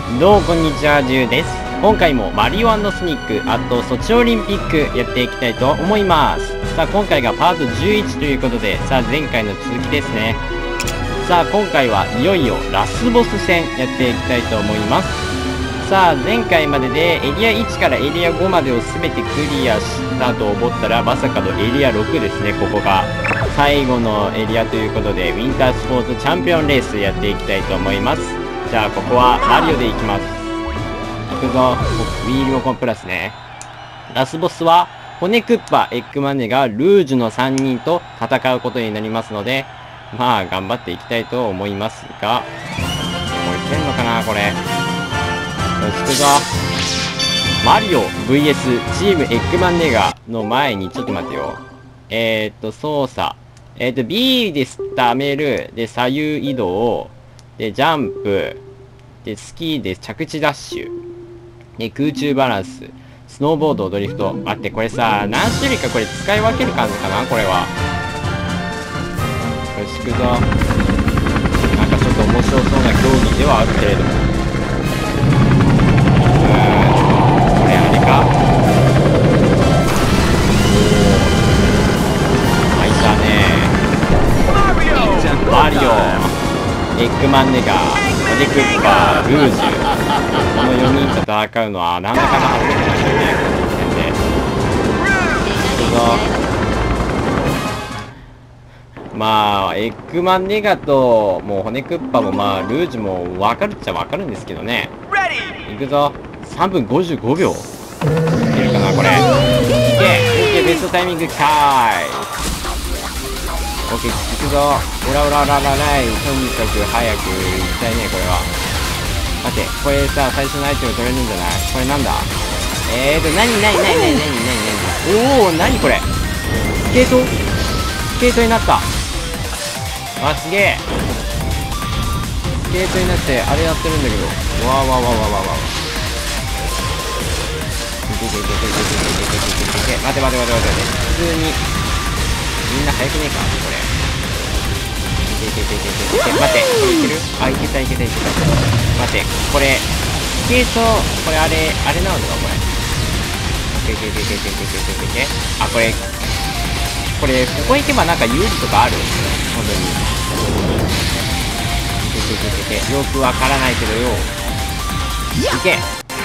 どうもこんにちは、じゅうです。今回もマリオ&ソニック、あとソチオリンピックやっていきたいと思います。さあ、今回がパート11ということで、さあ、前回の続きですね。さあ、今回はいよいよラスボス戦やっていきたいと思います。さあ、前回まででエリア1からエリア5までを全てクリアしたと思ったら、まさかのエリア6ですね、ここが。最後のエリアということで、ウィンタースポーツチャンピオンレースやっていきたいと思います。じゃあ、ここはマリオで行きます。行くぞ。ウィールオコンプラスね。ラスボスは、骨クッパ、エッグマネがルージュの3人と戦うことになりますので、まあ、頑張っていきたいと思いますが、もういけんのかな、これ。よし、行くぞ。マリオ VS チームエッグマンネガの前に、ちょっと待ってよ。操作。B で溜める。で、左右移動。で、ジャンプ。で、スキーで着地ダッシュ。で、空中バランス。スノーボード、ドリフト。待って、これさ、何種類かこれ使い分ける感じかなこれは。よし、行くぞ。なんかちょっと面白そうな競技ではあるけれども。これあれか開いたね。マリオ、エッグマンネガー、骨クッパー、ルージュ。この4人と戦うのはなんだかんだ初めてなんですよね、この時点で。行くぞ。まあ、エッグマンネガと、もう骨クッパもまあ、ルージュも分かるっちゃ分かるんですけどね。行くぞ。3分55秒。いけるかな、これ。いけ、ベストタイミングかーい。オッケー、行くぞ。オラオラオララライ。とにかく早く行きたいね、これは。待って、これさ、最初のアイテム取れるんじゃない？これなんだ？おー、なにこれ？スケートになった。あ、すげえ。スケートになって、あれやってるんだけど。わーわーわーわーわーわー。待て。普通に。みんな速くねえかこれ。待って、これいける？あ、いけた。待って、これ、スケート、これあれなのかこれ。あ、これ、ここ行けばなんか有利とかある？本当に。よくわからないけどよ。いけ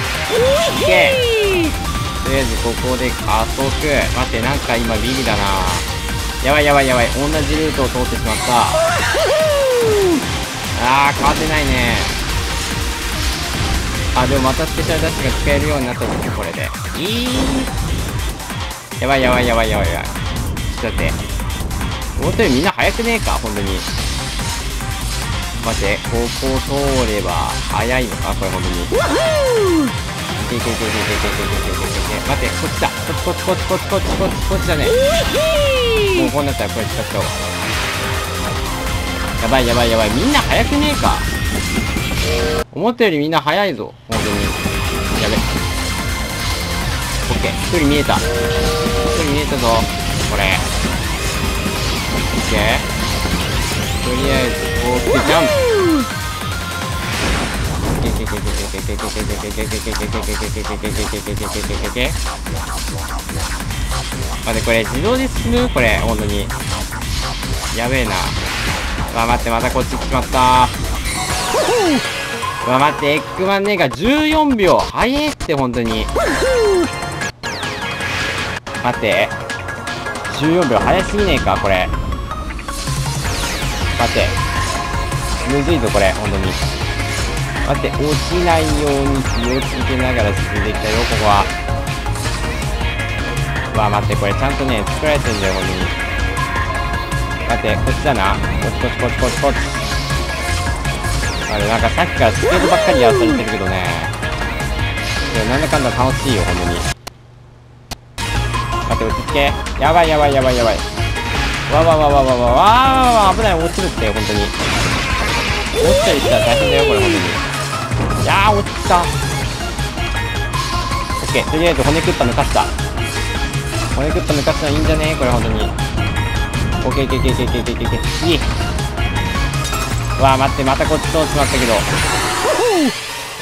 とりあえずここで加速。待って、なんか今ビビだな。やばい。同じルートを通ってしまった。変わってないね。あ、でもまたスペシャルダッシュが使えるようになったぞ、これで。やばい。ちょっと待って。思ったよりみんな速くねえか本当に。待って、ここ通れば速いのかこれ本当に。待って、こっちだ。こっちだね。もうこうなったらこれ使っちゃおう。やばい。みんな速くねえか。思ったよりみんな速いぞ。本当に。やべ。オッケー。一人見えたぞ。これ。オッケー。とりあえず、こう、ジャンプ。待って、これ自動で進む？これ、ほんとに。やべえな。待って、またこっち来ちまった。待って、エッグマンネが14秒。早えって、ほんとに。待って。14秒早すぎねえか、これ。待って。むずいぞ、これ、ほんとに。待って、落ちないように気をつけながら進んでいきたいよ、ここは。待って、これちゃんとね、作られてんだよ、ほんとに。待って、こっちだな。こっち。なんかさっきからスケートばっかりやらされてるけどね。なんだかんだ楽しいよ、ほんとに。待って、落ち着け。やばい。危ない、落ちるって、ほんとに。落ちたりしたら大変だよ、これ、ほんとに。落ちた。オッケー、とりあえず骨クッパ抜かした。骨クッパ抜かしたらいいんじゃねこれ、ほんとに。オッケー。次。待って、またこっち通っちまったけど。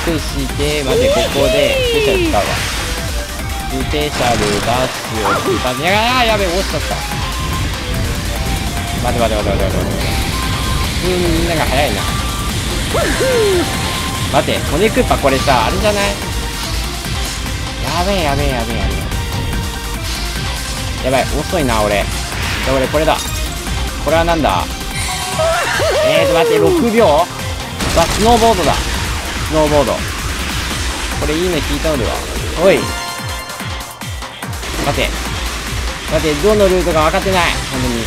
くして、待って、ここでスペシャル使うわ。スペシャルダッシュを使って、やべえ、落ちちゃった。待て。普通にみんなが早いな。待て、骨クッパこれさ、あれじゃない？やべえ。やばい、遅いな、俺。じゃあ俺、これだ。これはなんだ？待って、6秒？スノーボードだ。スノーボード。これいいの聞いたのでは。おい。待て、どのルートか分かってない。本当に。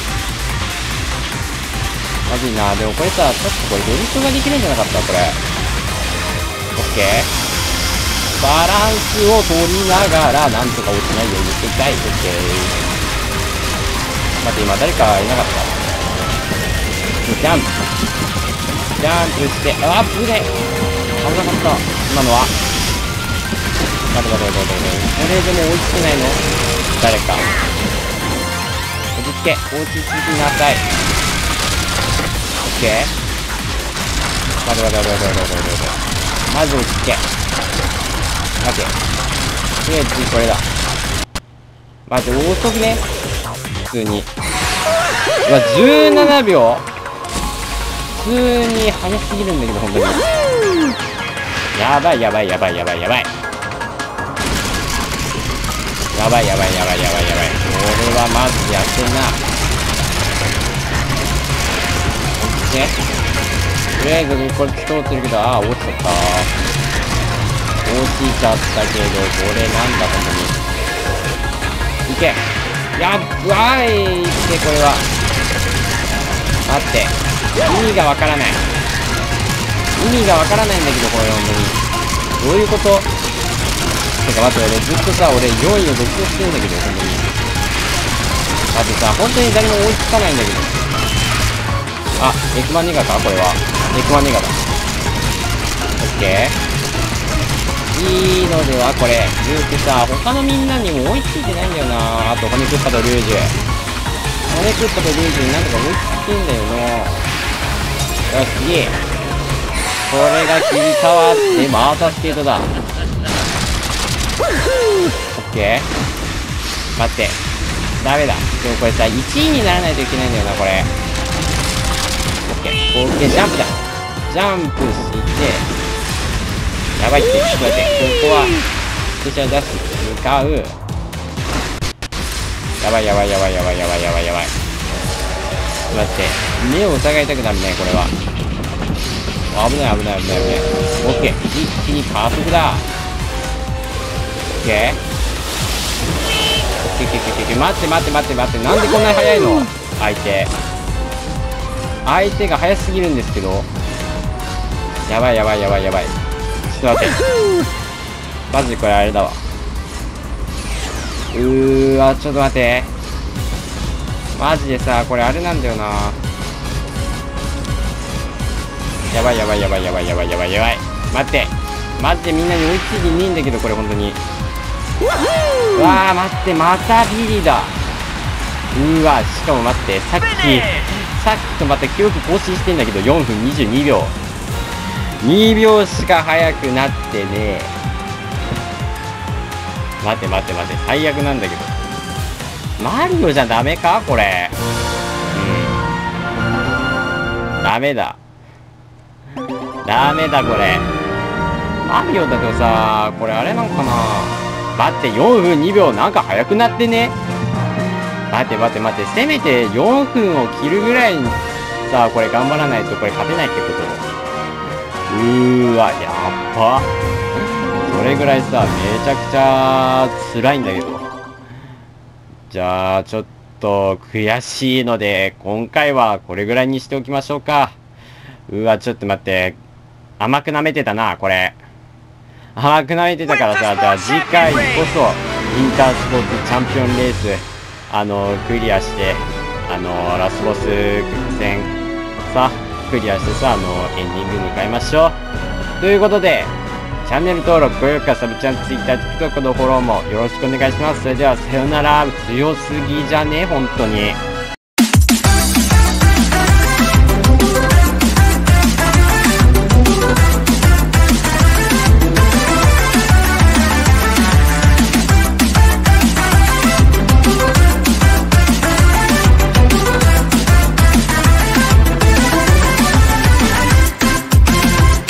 まずいな。でもこれさ、ちょっとこれドリフトができるんじゃなかったこれ。オッケー。バランスを取りながら、なんとか落ちないようにしていきたい。オッケー。待って、今誰かいなかった？ジャンプして、あっ、ぶね。危なかった。今のは。待て。これでも追いつけないの？誰か。落ち着きなさい。オッケー。待て。まず落ち着け。待て。とりあえずこれだ。待って、遅くね？普通に。うわ、17秒？普通に速すぎるんだけど、本当に。やばい。やばい。これはマジでやってんな。オッケー。とりあえずこれ通ってるけど、落ちちゃった。これなんだ、本当に。いけ。やばいって、これは。待って。意味がわからないんだけど、これ本当に。どういうこと？てか待って、俺ずっとさ、4位を独走してんだけど、本当に。 ってさ、本当に誰も追いつかないんだけど。あ、エクマネガかこれは。エクマネガだ。オッケー。いいのではこれ。言うてさ、他のみんなにも追いついてないんだよな。あと、骨クッパとルージュ。骨クッパとルージュになんとか追いつけんだよな。よし、次。これが切り替わって、またスケートだ。オッケー。待って。ダメだ。でもこれさ、1位にならないといけないんだよな、これ。オッケー。オッケー、ジャンプだ。ジャンプして、やばいって、ちょっと待って、ここは、スペシャルダッシュに向かう。やばいやばいやばいやばいやばいやばいやばい。待って、目を疑いたくなるね、これは。危ない危ない危ない危ない。オッケー。一気に加速だ。オッケー。待って待って待って待って、なんでこんなに速いの相手が速すぎるんですけど。やばいやばいやばいやばい。ちょっと待って、マジこれあれだわ。ちょっと待って、マジでさ、これあれなんだよな。やばいやばいやばいやばいやばいやばいやばい。待って、マジでみんなに追いついていねえんだけど、これ本当に。うわー、待って、またビリだ。しかも待って、さっきとまた記録更新してんだけど、4分22秒。2秒しか速くなってね。待って待って待って、最悪なんだけど。マリオじゃダメかこれ。ダメだ。ダメだ、これ。マリオだとさ、これあれなんかな。待って、4分2秒なんか速くなってね。待って待って待って、せめて4分を切るぐらいにさ、これ頑張らないとこれ勝てないってこと。やっば。それぐらいさ、めちゃくちゃ辛いんだけど。じゃあ、ちょっと悔しいので、今回はこれぐらいにしておきましょうか。ちょっと待って。甘く舐めてたな、これ。甘く舐めてたからさ、じゃあ次回こそ、インタースポーツチャンピオンレース、クリアして、ラスボス戦、さ、クリアしてさ、エンディング迎えましょう。ということで、チャンネル登録、高評価、サブチャン、Twitter、TikTok のフォローもよろしくお願いします。それでは、さよなら。強すぎじゃね本当に。